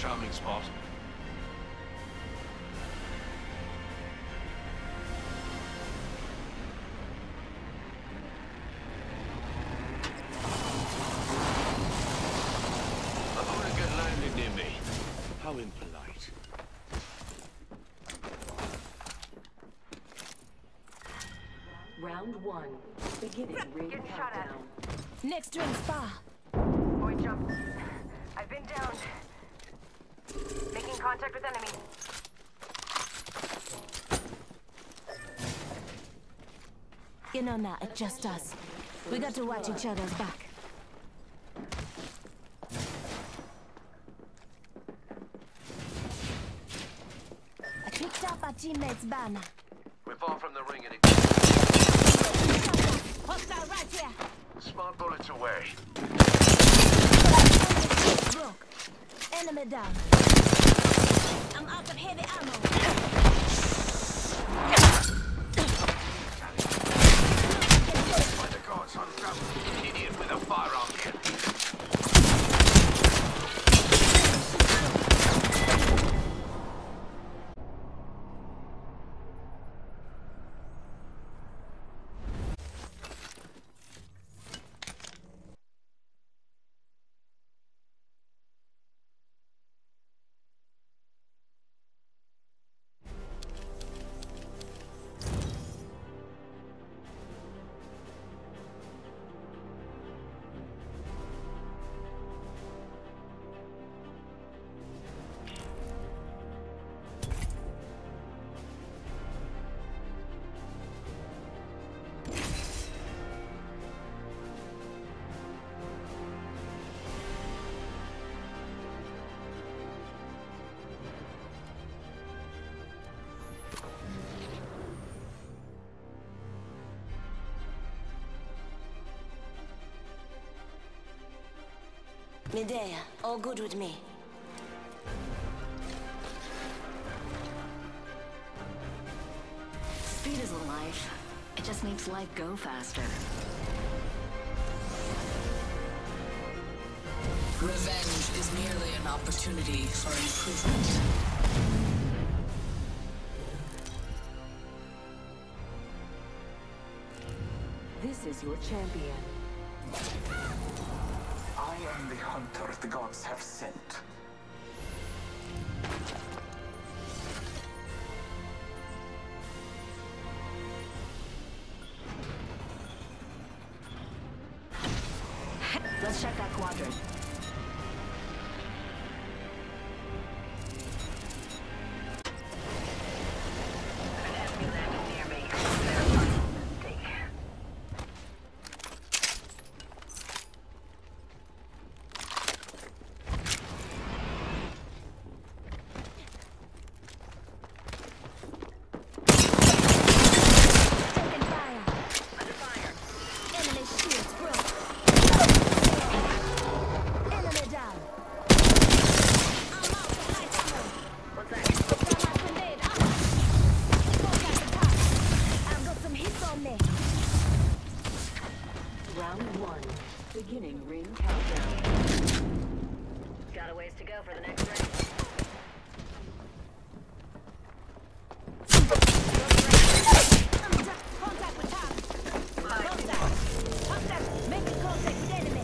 charming spot. A hooligan landed near me. How impolite. Round one. Beginning ring countdown. Next ring spa. Boy, jump. I've been down. Making contact with enemy. You know now, it's just us. We got to watch each other's back. I picked up our teammate's banner. We're far from the ring and it... Hostile right here. Smart bullets away. Broke. Enemy down. I'm out of heavy ammo. By the gods, I'm trapped. An idiot with a firearm here. Medea, all good with me. Speed isn't life. It just makes life go faster. Revenge is merely an opportunity for improvement. This is your champion. I am the hunter the gods have sent. Let's check that quadrant. An enemy landed near me. Their final mistake. Taking fire. Under fire. Enemy shields broke. Enemy down. I'm out of light ammo. What's that? Got my grenade up. Smoke at the top. I've got some hits on me. Round one. Beginning ring countdown. Got a ways to go for the next ring. Contact with top. Contact. Contact. Making contact with enemy.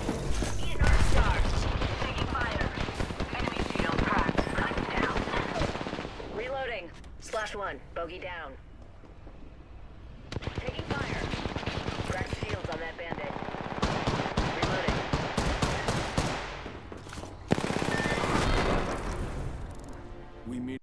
Taking fire. Enemy shield cracked. I'm down. Reloading. Slash one. Bogey down. Taking fire. Cracked shields on that bandit. Reloading. We meet...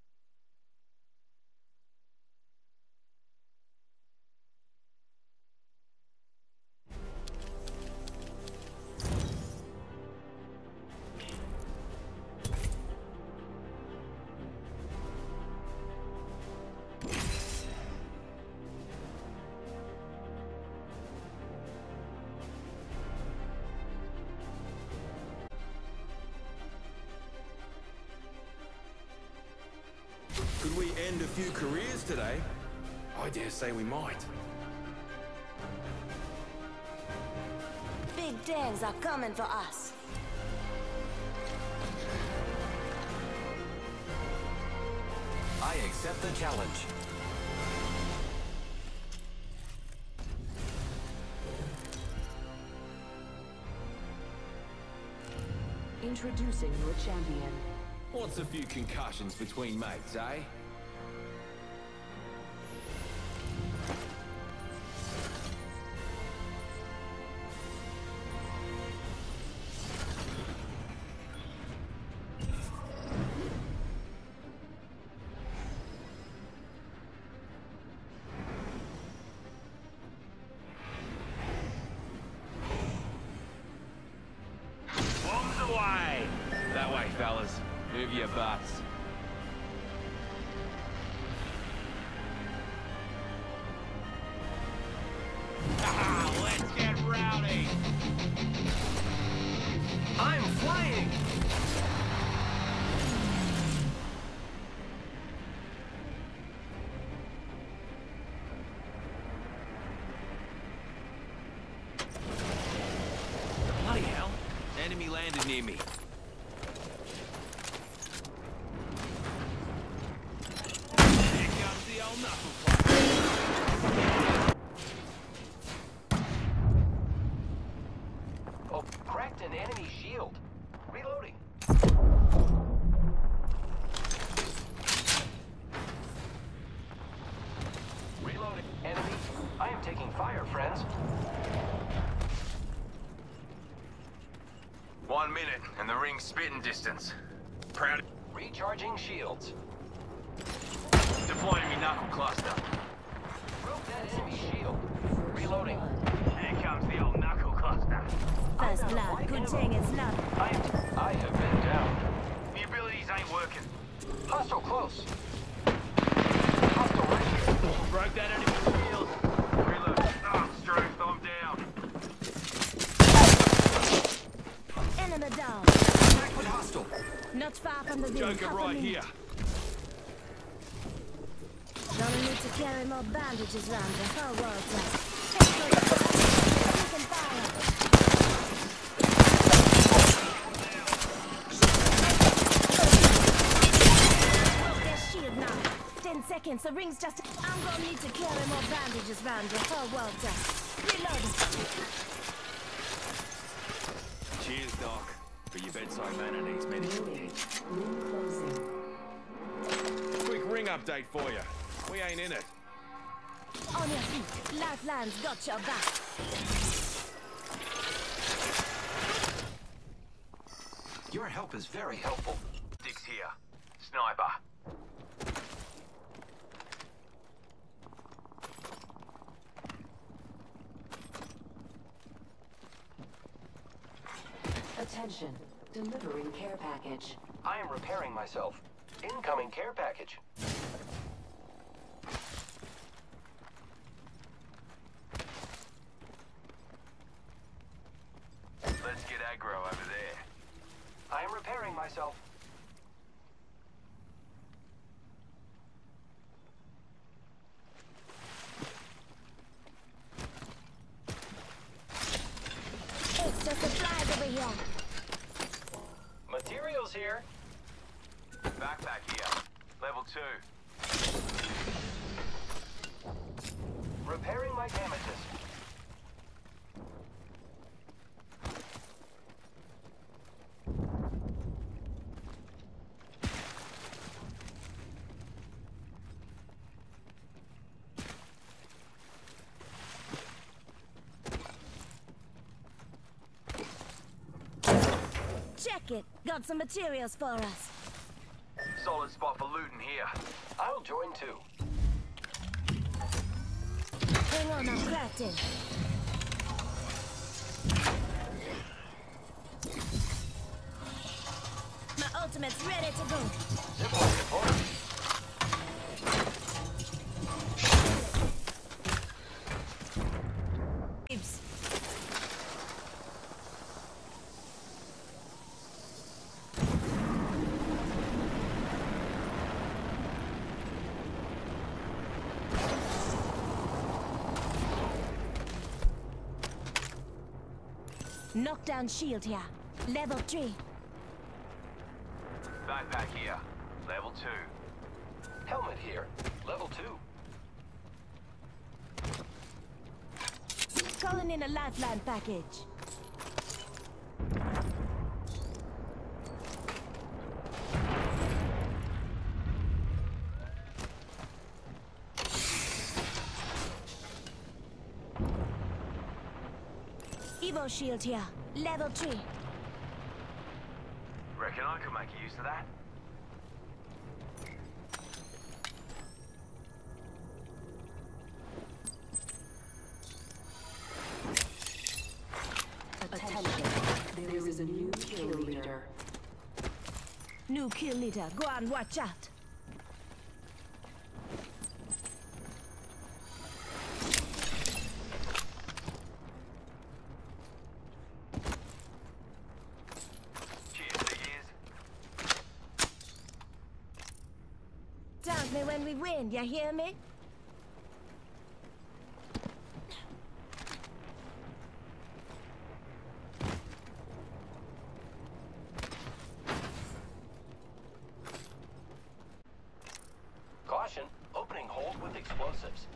Could we end a few careers today? I dare say we might. Big things are coming for us. I accept the challenge. Introducing your champion. What's a few concussions between mates, eh? Bombs away! That way, fellas. Move your butts. Let's get rowdy! I'm flying! Bloody hell. Enemy landed near me. Here comes the old knuckle club. Oh, cracked an enemy shield. Reloading. Reloading. Enemy. I am taking fire, friends. 1 minute, and the ring's spitting distance. Proud. Recharging shields. Deploying me knuckle cluster. Broke that enemy shield. Reloading. Here comes the old knuckle cluster. First blood, good thing it's not. I have been down. The abilities ain't working. Hostile close. Hostile right here. Broke that enemy shield. Reload. Ah, strength, I'm down. Enemy down. Attack with hostile. Not far from the ring. Joker Cover right me. here. Don't need to carry more bandages round the whole world. Take for the fire. You can fire. Broke their shield now. 10 seconds. The ring's just. I'm gonna need to carry more bandages round the whole world. Reloading. Cheers, Doc. But your bedside manner needs medicine. Quick ring update for you. We ain't in it. On your feet. Lifeline's got your back. Your help is very helpful. Dick's here. Sniper. Attention. Delivering care package. I am repairing myself. Incoming care package. Let's get aggro over there. I am repairing myself. Extra supplies over here. Materials here. Backpack here. Level 2. Repairing my damages. Check it. Got some materials for us. Solid spot for looting here. I'll join too. Hang on, I'm crafting. My ultimate's ready to go. Zipline deployed. Oops. Knockdown shield here. Level 3. Backpack here. Level 2. Helmet here. Level 2. Calling in a lifeline package. Evo shield here. Level 3. Reckon I could make use of that. Attention. There is a new kill leader. New kill leader. Go on, watch out. Cheers to years. Thank me when we win, you hear me? Caution, opening hold with explosives.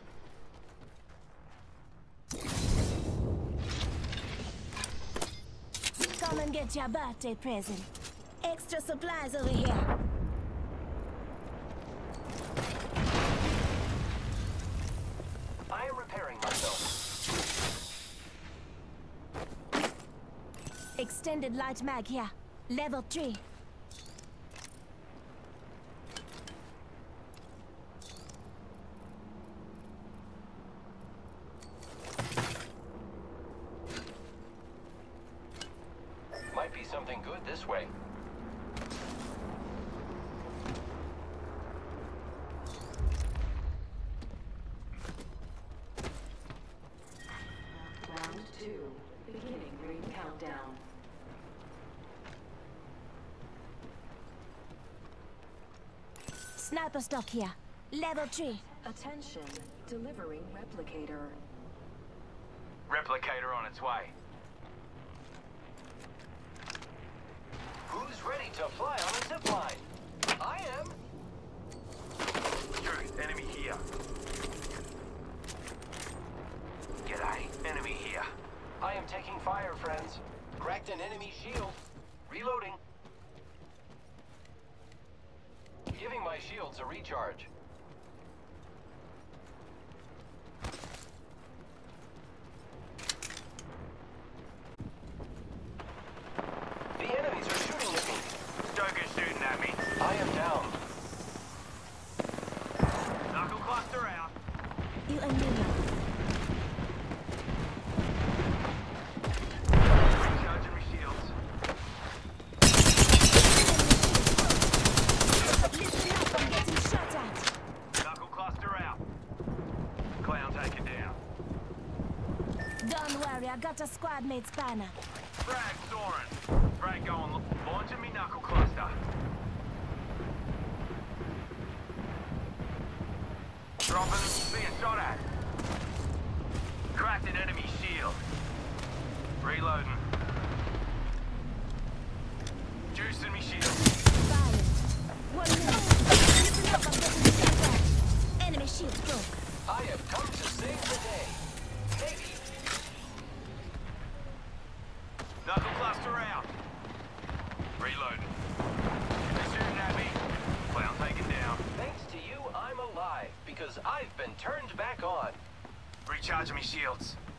Come and get your birthday present. Extra supplies over here. I am repairing myself. Extended light mag here. Level 3. Might be something good this way. Round 2. Beginning ring countdown. Sniper stock here. Level 3. Attention. Delivering replicator. Replicator on its way. Who's ready to fly on a zipline? I am. Truth, enemy here. G'day, enemy here. I am taking fire, friends. Cracked an enemy shield. Reloading. Giving my shields a recharge. The enemies are shooting at me. Stoker's shooting at me. I am down. Knuckle cluster out. You and me now. Recharging my shields. Listen up, I'm getting shot at. Knuckle cluster out. Clown taken down. Don't worry, I got a squad mate's banner. Frag soaring. Frag going. Launching me knuckle cluster. Dropping. Being shot at. Cracked an enemy shield. Reloading. Juicing me shield. Fired. 1 minute. Listen up, I'm getting shot at. Enemy shield broke. I have come to save the day. Maybe. Knuckle cluster out. Reloading. They're shooting at me. Clown taken down. Thanks to you, I'm alive because I've been turned back on. Recharging me shields.